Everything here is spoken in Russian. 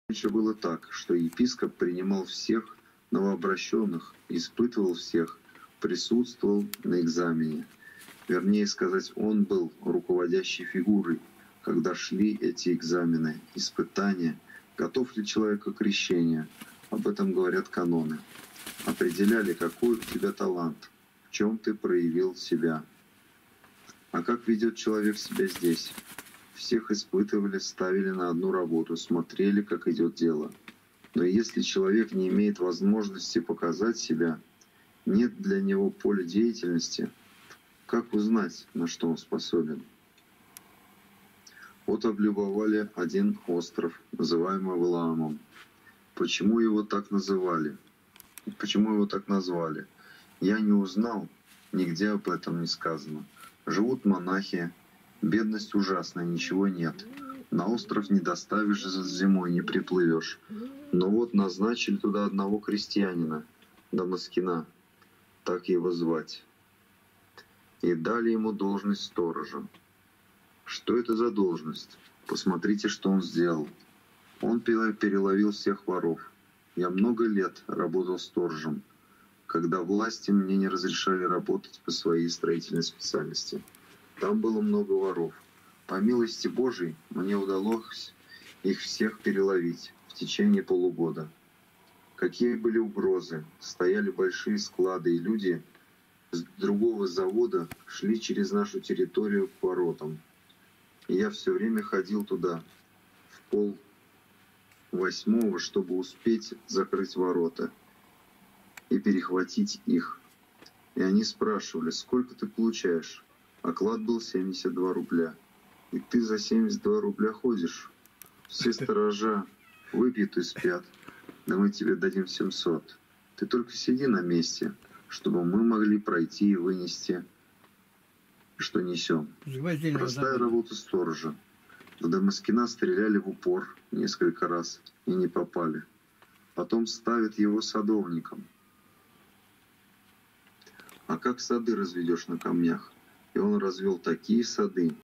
Раньше было так, что епископ принимал всех новообращенных, испытывал всех, присутствовал на экзамене. Вернее сказать, он был руководящей фигурой, когда шли эти экзамены, испытания, готов ли человек к крещению. Об этом говорят каноны. Определяли, какой у тебя талант, в чем ты проявил себя. А как ведет человек себя здесь? Всех испытывали, ставили на одну работу, смотрели, как идет дело. Но если человек не имеет возможности показать себя, нет для него поля деятельности, как узнать, на что он способен? Вот облюбовали один остров, называемый Валаамом. Почему его так называли? Почему его так назвали? Я не узнал, нигде об этом не сказано. Живут монахи, бедность ужасная, ничего нет. На остров не доставишь зимой, не приплывешь. Но вот назначили туда одного крестьянина, Дамаскина, так его звать. И дали ему должность сторожа. Что это за должность? Посмотрите, что он сделал. Он переловил всех воров. Я много лет работал сторожем, когда власти мне не разрешали работать по своей строительной специальности. Там было много воров. По милости Божией мне удалось их всех переловить в течение полугода. Какие были угрозы? Стояли большие склады, и люди с другого завода шли через нашу территорию к воротам. И я все время ходил туда в 7:30, чтобы успеть закрыть ворота и перехватить их. И они спрашивали, сколько ты получаешь? Оклад был 72 рубля. И ты за 72 рубля ходишь. Все сторожа выпьют и спят. Да мы тебе дадим 700. Ты только сиди на месте, чтобы мы могли пройти и вынести, что несем. Простая работа сторожа. В Дамаскина стреляли в упор несколько раз и не попали. Потом ставят его садовником. А как сады разведешь на камнях? И он развел такие сады,